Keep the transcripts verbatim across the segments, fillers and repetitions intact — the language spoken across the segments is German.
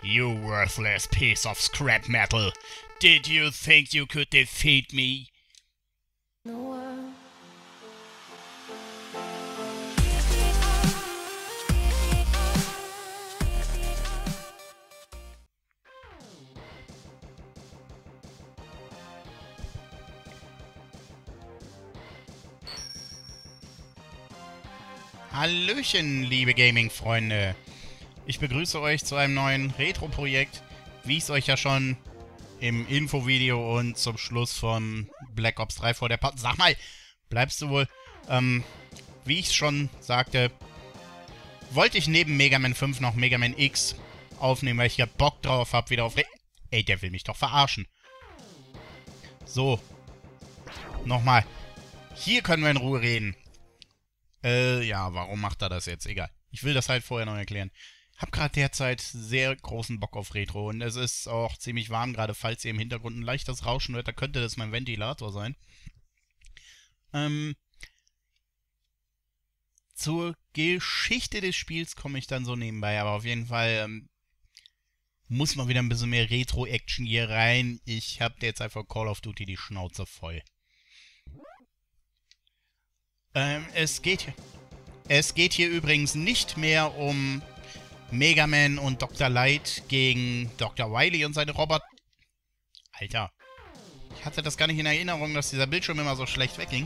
You worthless piece of scrap metal. Did you think you could defeat me? No. Hallöchen, liebe Gaming-Freunde. Ich begrüße euch zu einem neuen Retro-Projekt, wie ich es euch ja schon im Infovideo und zum Schluss von Black Ops drei vor der Pause... Sag mal, bleibst du wohl? Ähm, wie ich es schon sagte, wollte ich neben Mega Man fünf noch Mega Man X aufnehmen, weil ich ja Bock drauf habe, wieder auf... Re Ey, der will mich doch verarschen. So. Nochmal. Hier können wir in Ruhe reden. Äh, ja, warum macht er das jetzt? Egal. Ich will das halt vorher noch erklären. Hab gerade derzeit sehr großen Bock auf Retro und es ist auch ziemlich warm, gerade falls ihr im Hintergrund ein leichtes Rauschen hört, da könnte das mein Ventilator sein. Ähm, zur Geschichte des Spiels komme ich dann so nebenbei, aber auf jeden Fall ähm, muss mal wieder ein bisschen mehr Retro-Action hier rein. Ich habe derzeit vor Call of Duty die Schnauze voll. Ähm, es geht hier. Es geht hier übrigens nicht mehr um Mega Man und Doktor Light gegen Doktor Wily und seine Roboter. Alter. Ich hatte das gar nicht in Erinnerung, dass dieser Bildschirm immer so schlecht wegging.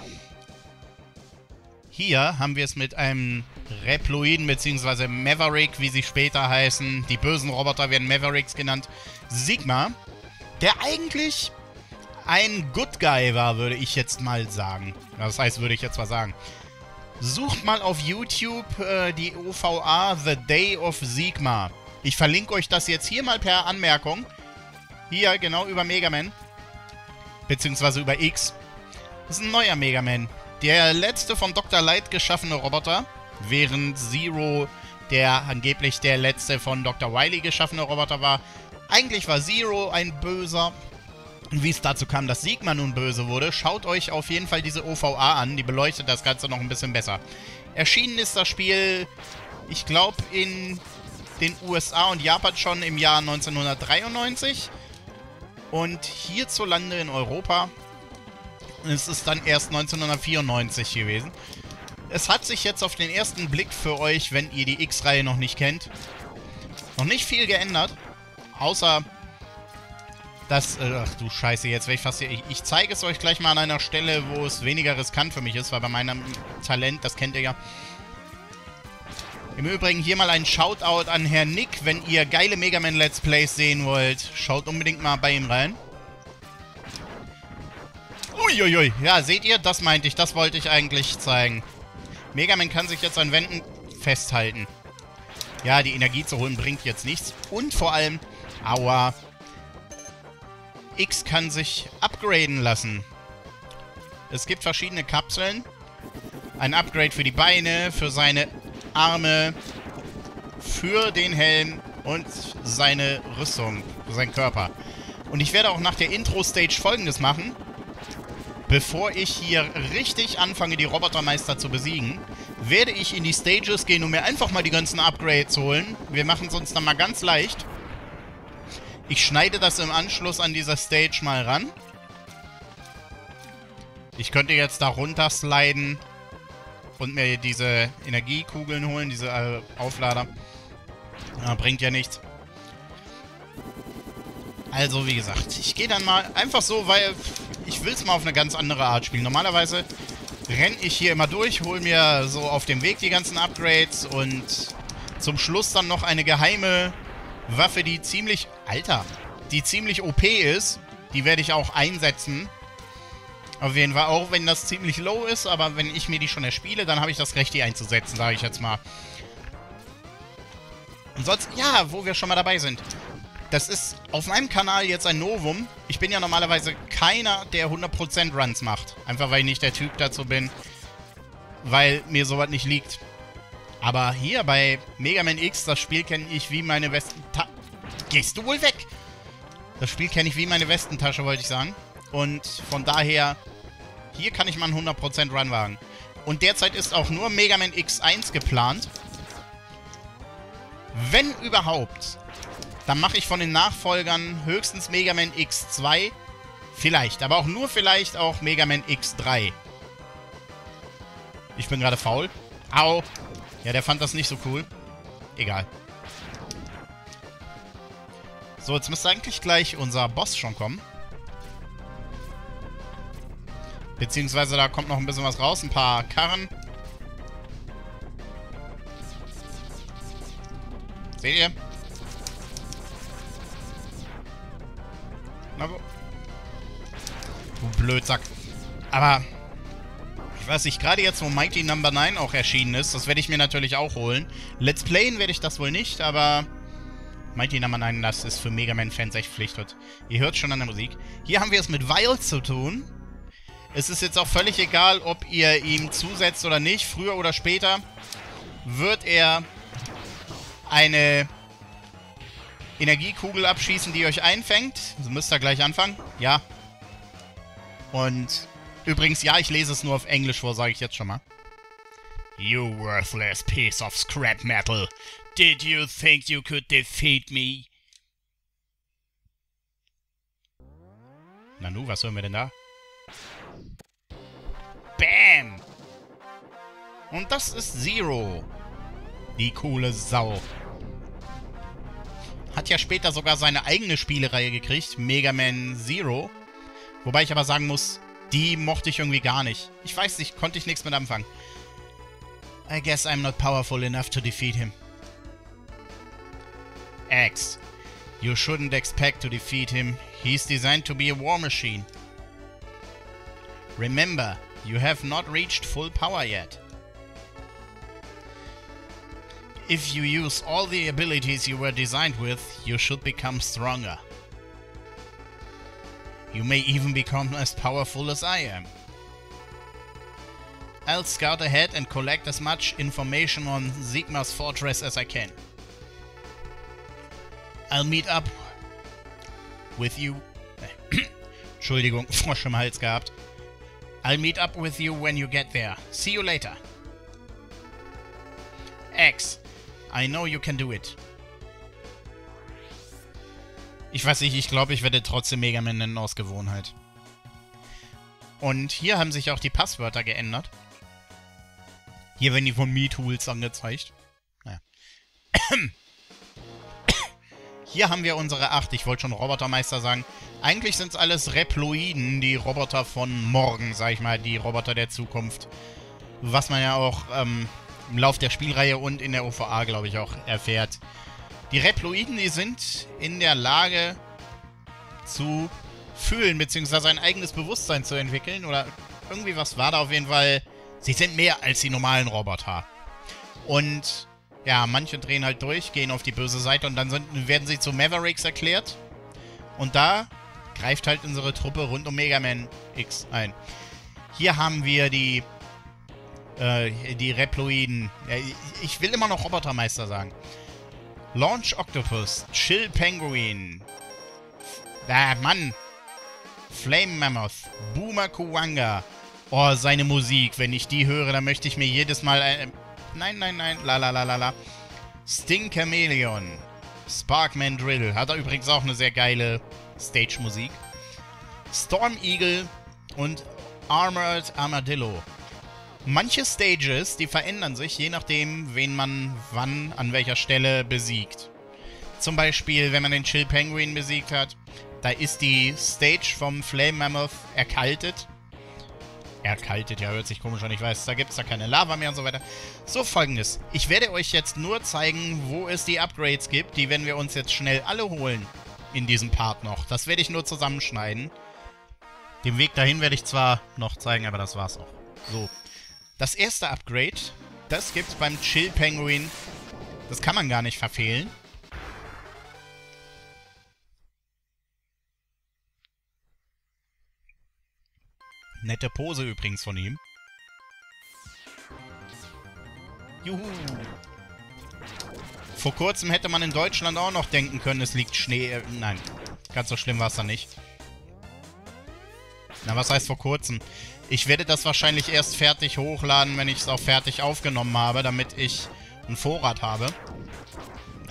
Hier haben wir es mit einem Reploiden bzw. Maverick, wie sie später heißen. Die bösen Roboter werden Mavericks genannt. Sigma, der eigentlich ein Good Guy war, würde ich jetzt mal sagen. Das heißt, würde ich jetzt mal sagen. Sucht mal auf YouTube äh, die O V A The Day of Sigma. Ich verlinke euch das jetzt hier mal per Anmerkung. Hier, genau, über Mega Man. Beziehungsweise über X. Das ist ein neuer Mega Man. Der letzte von Doktor Light geschaffene Roboter. Während Zero, der angeblich der letzte von Doktor Wily geschaffene Roboter war. Eigentlich war Zero ein Böser. Wie es dazu kam, dass Sigma nun böse wurde, schaut euch auf jeden Fall diese O V A an. Die beleuchtet das Ganze noch ein bisschen besser. Erschienen ist das Spiel, ich glaube, in den U S A und Japan schon im Jahr neunzehnhundertdreiundneunzig. Und hierzulande in Europa ist es dann erst neunzehnhundertvierundneunzig gewesen. Es hat sich jetzt auf den ersten Blick für euch, wenn ihr die X-Reihe noch nicht kennt, noch nicht viel geändert. Außer... Das, äh, ach du Scheiße, jetzt wäre ich fast hier. Ich, ich zeige es euch gleich mal an einer Stelle, wo es weniger riskant für mich ist, weil bei meinem Talent, das kennt ihr ja. Im Übrigen hier mal ein Shoutout an Herrn Nick, wenn ihr geile Mega Man Let's Plays sehen wollt. Schaut unbedingt mal bei ihm rein. Uiuiui, ja, seht ihr? Das meinte ich, das wollte ich eigentlich zeigen. Mega Man kann sich jetzt an Wänden festhalten. Ja, die Energie zu holen bringt jetzt nichts. Und vor allem, aua... X kann sich upgraden lassen. Es gibt verschiedene Kapseln. Ein Upgrade für die Beine, für seine Arme, für den Helm und seine Rüstung, für seinen Körper. Und ich werde auch nach der Intro-Stage Folgendes machen. Bevor ich hier richtig anfange, die Robotermeister zu besiegen, werde ich in die Stages gehen, um mir einfach mal die ganzen Upgrades zu holen. Wir machen es uns dann mal ganz leicht. Ich schneide das im Anschluss an dieser Stage mal ran. Ich könnte jetzt da runter sliden und mir diese Energiekugeln holen, diese äh, Auflader. Ja, bringt ja nichts. Also, wie gesagt, ich gehe dann mal einfach so, weil ich will es mal auf eine ganz andere Art spielen. Normalerweise renne ich hier immer durch, hole mir so auf dem Weg die ganzen Upgrades und zum Schluss dann noch eine geheime Waffe, die ziemlich... Alter, die ziemlich O P ist. Die werde ich auch einsetzen. Auf jeden Fall, auch wenn das ziemlich low ist, aber wenn ich mir die schon erspiele, dann habe ich das Recht, die einzusetzen, sage ich jetzt mal. Und sonst, ja, wo wir schon mal dabei sind. Das ist auf meinem Kanal jetzt ein Novum. Ich bin ja normalerweise keiner, der hundert Prozent Runs macht. Einfach, weil ich nicht der Typ dazu bin. Weil mir sowas nicht liegt. Aber hier bei Mega Man X, das Spiel kenne ich wie meine Westentasche. Gehst du wohl weg? Das Spiel kenne ich wie meine Westentasche, wollte ich sagen. Und von daher, hier kann ich mal einen hundert Prozent Run wagen. Und derzeit ist auch nur Mega Man X eins geplant. Wenn überhaupt, dann mache ich von den Nachfolgern höchstens Mega Man X zwei. Vielleicht, aber auch nur vielleicht auch Mega Man X drei. Ich bin gerade faul. Au. Ja, der fand das nicht so cool. Egal. So, jetzt müsste eigentlich gleich unser Boss schon kommen. Beziehungsweise da kommt noch ein bisschen was raus. Ein paar Karren. Seht ihr? Na wo? Du Blödsack. Aber ich weiß nicht, gerade jetzt, wo Mighty Number neun auch erschienen ist, das werde ich mir natürlich auch holen. Let's Playen werde ich das wohl nicht, aber Mighty Number neun, das ist für Mega Man-Fans echt Pflicht. Ihr hört schon an der Musik. Hier haben wir es mit Vile zu tun. Es ist jetzt auch völlig egal, ob ihr ihm zusetzt oder nicht. Früher oder später wird er eine Energiekugel abschießen, die euch einfängt. Also müsst ihr gleich anfangen. Ja. Und übrigens, ja, ich lese es nur auf Englisch vor, sage ich jetzt schon mal. You worthless piece of scrap metal. Did you think you could defeat me? Nanu, was hören wir denn da? Bam! Und das ist Zero. Die coole Sau. Hat ja später sogar seine eigene Spielereihe gekriegt, Mega Man Zero. Wobei ich aber sagen muss, die mochte ich irgendwie gar nicht. Ich weiß nicht, konnte ich nichts mit anfangen. I guess I'm not powerful enough to defeat him. X. You shouldn't expect to defeat him. He's designed to be a war machine. Remember, you have not reached full power yet. If you use all the abilities you were designed with, you should become stronger. You may even become as powerful as I am. I'll scout ahead and collect as much information on Sigma's fortress as I can. I'll meet up with you... Entschuldigung, Frosch im Hals gehabt. I'll meet up with you when you get there. See you later. X. I know you can do it. Ich weiß nicht, ich glaube, ich werde trotzdem Mega Man nennen aus Gewohnheit. Und hier haben sich auch die Passwörter geändert. Hier werden die von MeTools angezeigt. Naja. Hier haben wir unsere acht. Ich wollte schon Robotermeister sagen. Eigentlich sind es alles Reploiden, die Roboter von morgen, sag ich mal, die Roboter der Zukunft. Was man ja auch ähm, im Lauf der Spielreihe und in der O V A, glaube ich, auch erfährt. Die Reploiden, die sind in der Lage zu fühlen, beziehungsweise ein eigenes Bewusstsein zu entwickeln. Oder irgendwie was war da auf jeden Fall. Sie sind mehr als die normalen Roboter. Und ja, manche drehen halt durch, gehen auf die böse Seite und dann sind, werden sie zu Mavericks erklärt. Und da greift halt unsere Truppe rund um Mega Man X ein. Hier haben wir die äh, die Reploiden. Ja, ich will immer noch Robotermeister sagen. Launch Octopus, Chill Penguin. Ah, Mann. Flame Mammoth, Boomer Kuwanga. Oh, seine Musik. Wenn ich die höre, dann möchte ich mir jedes Mal... Äh, nein, nein, nein. La, la, la, la, la. Sting Chameleon. Sparkman Drill. Hat er übrigens auch eine sehr geile Stage-Musik. Storm Eagle und Armored Armadillo. Manche Stages, die verändern sich, je nachdem, wen man wann, an welcher Stelle besiegt. Zum Beispiel, wenn man den Chill Penguin besiegt hat, da ist die Stage vom Flame Mammoth erkaltet. Erkaltet, ja, hört sich komisch an, ich weiß, da gibt es da keine Lava mehr und so weiter. So, Folgendes. Ich werde euch jetzt nur zeigen, wo es die Upgrades gibt. Die werden wir uns jetzt schnell alle holen in diesem Part noch. Das werde ich nur zusammenschneiden. Den Weg dahin werde ich zwar noch zeigen, aber das war's auch. So. Das erste Upgrade, das gibt's beim Chill Penguin. Das kann man gar nicht verfehlen. Nette Pose übrigens von ihm. Juhu. Vor kurzem hätte man in Deutschland auch noch denken können, es liegt Schnee. Äh, nein, ganz so schlimm war es da nicht. Na, was heißt vor kurzem? Ich werde das wahrscheinlich erst fertig hochladen, wenn ich es auch fertig aufgenommen habe, damit ich einen Vorrat habe.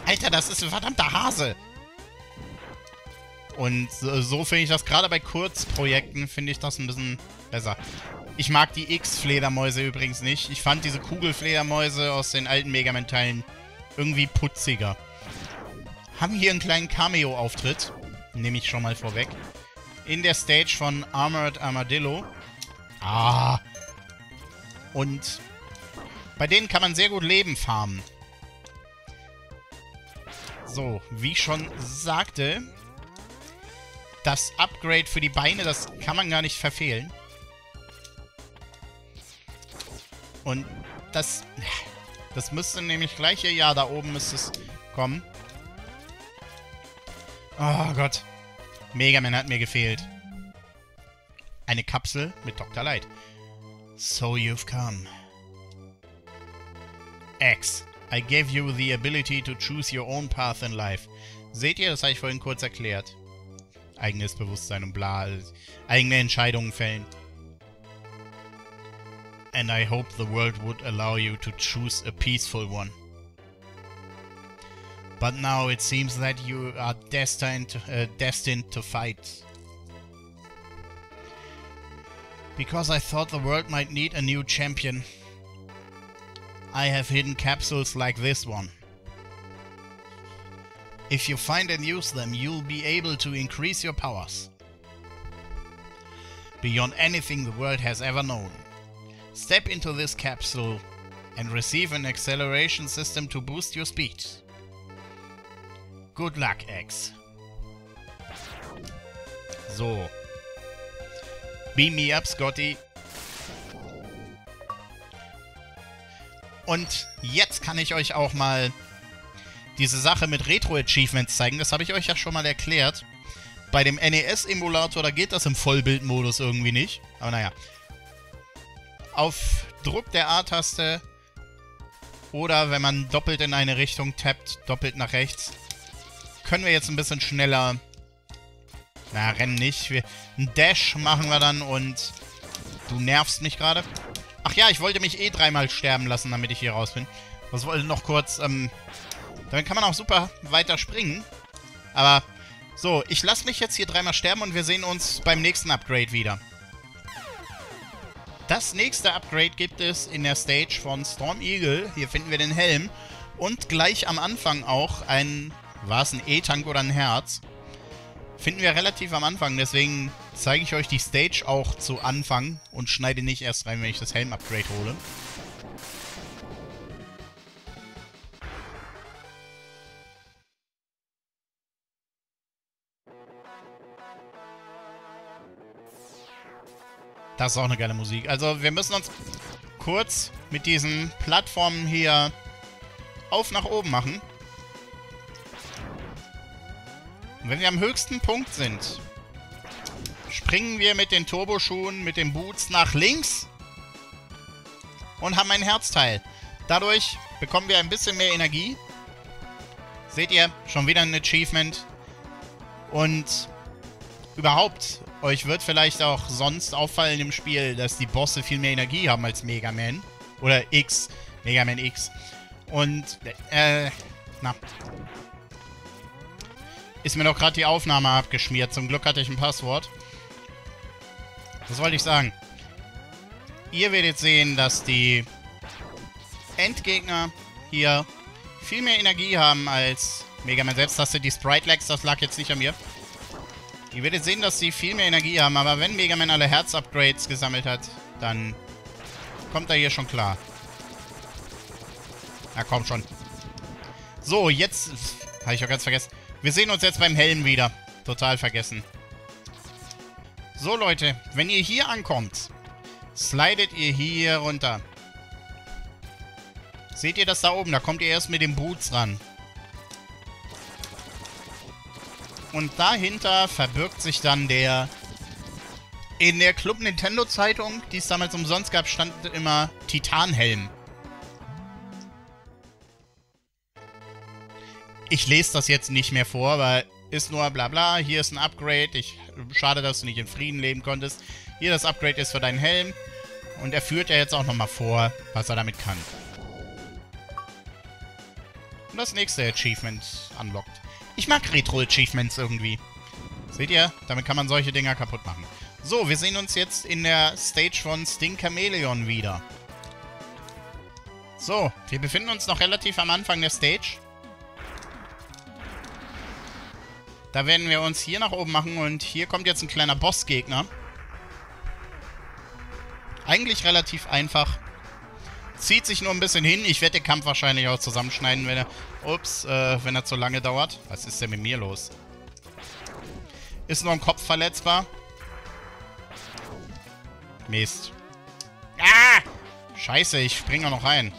Alter, das ist ein verdammter Hase. Und so, so finde ich das, gerade bei Kurzprojekten, finde ich das ein bisschen besser. Ich mag die X-Fledermäuse übrigens nicht. Ich fand diese Kugelfledermäuse aus den alten Mega Man-Teilen irgendwie putziger. Haben hier einen kleinen Cameo-Auftritt, nehme ich schon mal vorweg, in der Stage von Armored Armadillo. Ah. Und bei denen kann man sehr gut Leben farmen. So, wie ich schon sagte, das Upgrade für die Beine, das kann man gar nicht verfehlen. Und das, das müsste nämlich gleich hier, ja, da oben müsste es kommen. Oh Gott. Mega Man hat mir gefehlt. Eine Kapsel mit Doktor Light. So you've come. X. I gave you the ability to choose your own path in life. Seht ihr, das habe ich vorhin kurz erklärt. Eigenes Bewusstsein und bla. Eigene Entscheidungen fällen. And I hope the world would allow you to choose a peaceful one. But now it seems that you are destined, uh, destined to fight. Because I thought the world might need a new champion, I have hidden capsules like this one. If you find and use them, you'll be able to increase your powers beyond anything the world has ever known. Step into this capsule and receive an acceleration system to boost your speed. Good luck, X. So. Beam me up, Scotty. Und jetzt kann ich euch auch mal diese Sache mit Retro-Achievements zeigen. Das habe ich euch ja schon mal erklärt. Bei dem N E S-Emulator, da geht das im Vollbildmodus irgendwie nicht. Aber naja. Auf Druck der A-Taste oder wenn man doppelt in eine Richtung tappt, doppelt nach rechts, können wir jetzt ein bisschen schneller... Na, rennen nicht. Wir, ein Dash machen wir dann und... Du nervst mich gerade. Ach ja, ich wollte mich eh dreimal sterben lassen, damit ich hier raus bin. Das wollte noch kurz... Ähm, dann kann man auch super weiter springen. Aber... So, ich lasse mich jetzt hier dreimal sterben und wir sehen uns beim nächsten Upgrade wieder. Das nächste Upgrade gibt es in der Stage von Storm Eagle. Hier finden wir den Helm. Und gleich am Anfang auch ein... War es ein E-Tank oder ein Herz? Finden wir relativ am Anfang. Deswegen zeige ich euch die Stage auch zu Anfang und schneide nicht erst rein, wenn ich das Helm-Upgrade hole. Das ist auch eine geile Musik. Also wir müssen uns kurz mit diesen Plattformen hier auf nach oben machen. Und wenn wir am höchsten Punkt sind, springen wir mit den Turboschuhen, mit den Boots nach links und haben ein Herzteil. Dadurch bekommen wir ein bisschen mehr Energie. Seht ihr, schon wieder ein Achievement. Und überhaupt, euch wird vielleicht auch sonst auffallen im Spiel, dass die Bosse viel mehr Energie haben als Mega Man. Oder X. Mega Man X. Und, äh, na... Ist mir doch gerade die Aufnahme abgeschmiert. Zum Glück hatte ich ein Passwort. Was wollte ich sagen? Ihr werdet sehen, dass die Endgegner hier viel mehr Energie haben als Mega Man selbst. Das sind die Sprite-Lags, das lag jetzt nicht an mir. Ihr werdet sehen, dass sie viel mehr Energie haben, aber wenn Mega Man alle Herz-Upgrades gesammelt hat, dann kommt er hier schon klar. Na komm schon. So, jetzt... Habe ich auch ganz vergessen. Wir sehen uns jetzt beim Helm wieder. Total vergessen. So, Leute. Wenn ihr hier ankommt, slidet ihr hier runter. Seht ihr das da oben? Da kommt ihr erst mit den Boots ran. Und dahinter verbirgt sich dann der... In der Club Nintendo Zeitung, die es damals umsonst gab, stand immer Titanhelm. Ich lese das jetzt nicht mehr vor, weil ist nur bla bla, hier ist ein Upgrade. Ich, schade, dass du nicht in Frieden leben konntest. Hier, das Upgrade ist für deinen Helm. Und er führt ja jetzt auch nochmal vor, was er damit kann. Und das nächste Achievement unlockt. Ich mag Retro-Achievements irgendwie. Seht ihr? Damit kann man solche Dinger kaputt machen. So, wir sehen uns jetzt in der Stage von Sting Chameleon wieder. So, wir befinden uns noch relativ am Anfang der Stage. Da werden wir uns hier nach oben machen und hier kommt jetzt ein kleiner Bossgegner. Eigentlich relativ einfach. Zieht sich nur ein bisschen hin. Ich werde den Kampf wahrscheinlich auch zusammenschneiden, wenn er... Ups, äh, wenn er zu lange dauert. Was ist denn mit mir los? Ist nur ein Kopf verletzbar. Mist. Ah! Scheiße, ich springe noch rein.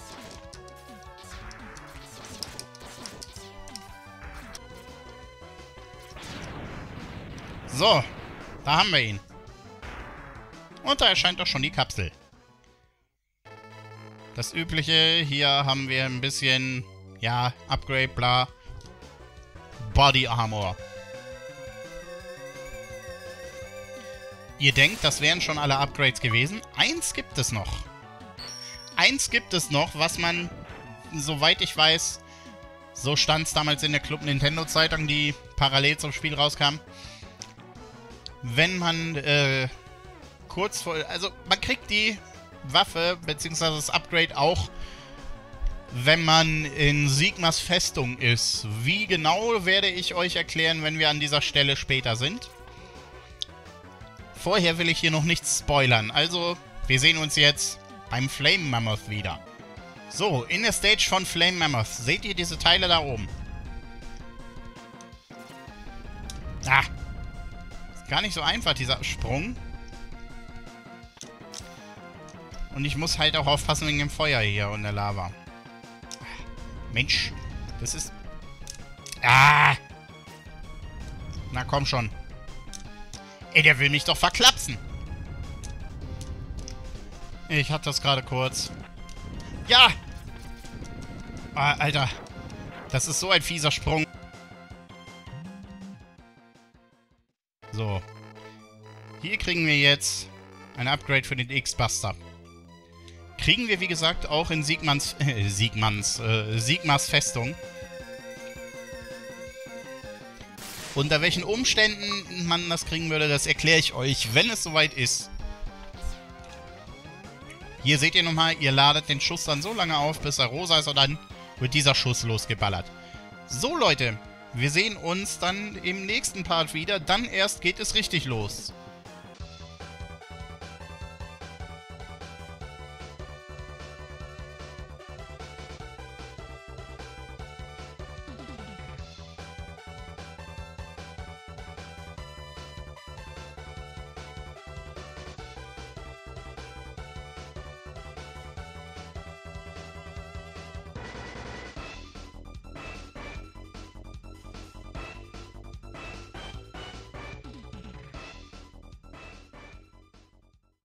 So, da haben wir ihn. Und da erscheint doch schon die Kapsel. Das Übliche, hier haben wir ein bisschen, ja, Upgrade, bla. Body Armor. Ihr denkt, das wären schon alle Upgrades gewesen? Eins gibt es noch. Eins gibt es noch, was man, soweit ich weiß, so stand es damals in der Club Nintendo Zeitung, die parallel zum Spiel rauskam. Wenn man, äh, kurz vor... Also, man kriegt die Waffe, beziehungsweise das Upgrade auch, wenn man in Sigmas Festung ist. Wie genau, werde ich euch erklären, wenn wir an dieser Stelle später sind. Vorher will ich hier noch nichts spoilern. Also, wir sehen uns jetzt beim Flame Mammoth wieder. So, in der Stage von Flame Mammoth. Seht ihr diese Teile da oben? Ah! Ist gar nicht so einfach, dieser Sprung. Und ich muss halt auch aufpassen wegen dem Feuer hier und der Lava. Mensch, das ist... Ah! Na komm schon. Ey, der will mich doch verklapsen. Ich hatte das gerade kurz. Ja! Ah, Alter. Das ist so ein fieser Sprung. So. Hier kriegen wir jetzt ein Upgrade für den X-Buster. Kriegen wir, wie gesagt, auch in Siegmanns... Äh, Siegmanns... Äh, Sigmas Festung. Unter welchen Umständen man das kriegen würde, das erkläre ich euch, wenn es soweit ist. Hier seht ihr nochmal, ihr ladet den Schuss dann so lange auf, bis er rosa ist und dann wird dieser Schuss losgeballert. So Leute, wir sehen uns dann im nächsten Part wieder. Dann erst geht es richtig los.